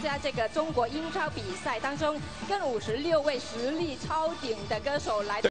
加这个中国英超比赛当中，跟56位实力超顶的歌手来。